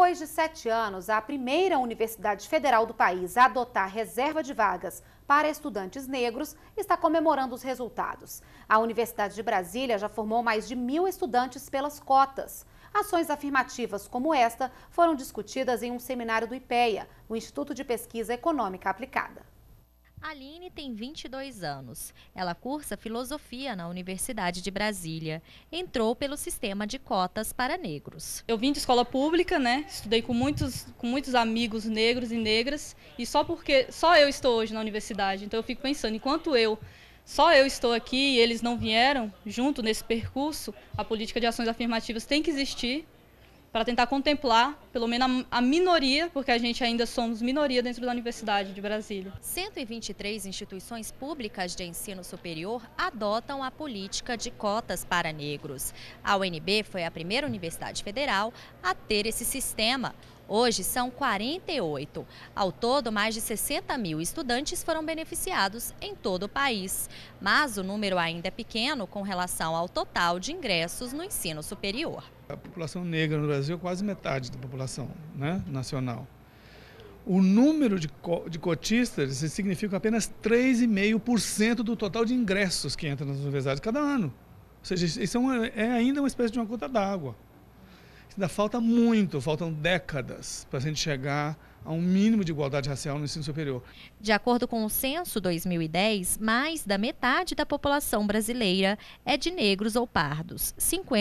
Depois de 7 anos, a primeira universidade federal do país a adotar reserva de vagas para estudantes negros está comemorando os resultados. A Universidade de Brasília já formou mais de 1.000 estudantes pelas cotas. Ações afirmativas como esta foram discutidas em um seminário do IPEA, o Instituto de Pesquisa Econômica Aplicada. Aline tem 22 anos. Ela cursa filosofia na Universidade de Brasília. Entrou pelo sistema de cotas para negros. Eu vim de escola pública, né? Estudei com muitos amigos negros e negras. E só eu estou hoje na universidade. Então eu fico pensando, só eu estou aqui e eles não vieram junto nesse percurso, a política de ações afirmativas tem que existir para tentar contemplar, pelo menos, a minoria, porque a gente ainda somos minoria dentro da Universidade de Brasília. 123 instituições públicas de ensino superior adotam a política de cotas para negros. A UNB foi a primeira universidade federal a ter esse sistema. Hoje são 48. Ao todo, mais de 60.000 estudantes foram beneficiados em todo o país. Mas o número ainda é pequeno com relação ao total de ingressos no ensino superior. A população negra no Brasil é quase metade da população, né, nacional. O número de cotistas significa apenas 3,5% do total de ingressos que entram nas universidades cada ano. Ou seja, isso é ainda uma espécie de uma gota d'água. Ainda falta muito, faltam décadas para a gente chegar a um mínimo de igualdade racial no ensino superior. De acordo com o censo 2010, mais da metade da população brasileira é de negros ou pardos,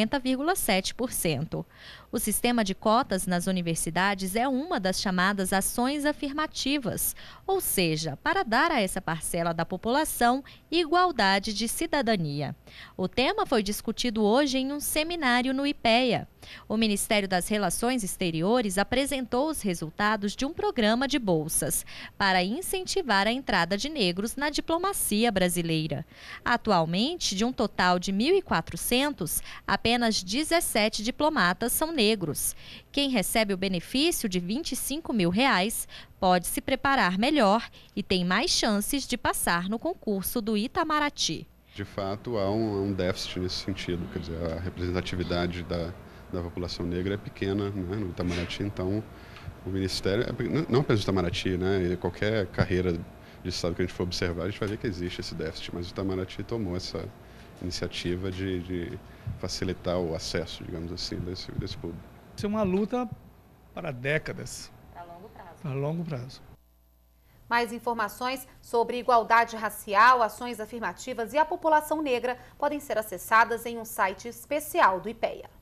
50,7%. O sistema de cotas nas universidades é uma das chamadas ações afirmativas, ou seja, para dar a essa parcela da população igualdade de cidadania. O tema foi discutido hoje em um seminário no IPEA. O Ministério das Relações Exteriores apresentou os resultados de um programa de bolsas para incentivar a entrada de negros na diplomacia brasileira. Atualmente, de um total de 1.400, apenas 17 diplomatas são negros. Quem recebe o benefício de R$ 25 mil pode se preparar melhor e tem mais chances de passar no concurso do Itamaraty. De fato, há um déficit nesse sentido, quer dizer, a representatividade da população negra é pequena, né, no Itamaraty, então o Ministério, não apenas o Itamaraty, né, qualquer carreira de Estado que a gente for observar, a gente vai ver que existe esse déficit, mas o Itamaraty tomou essa iniciativa de facilitar o acesso, digamos assim, desse público. Isso é uma luta para décadas. Para longo prazo. Para longo prazo. Mais informações sobre igualdade racial, ações afirmativas e a população negra podem ser acessadas em um site especial do IPEA.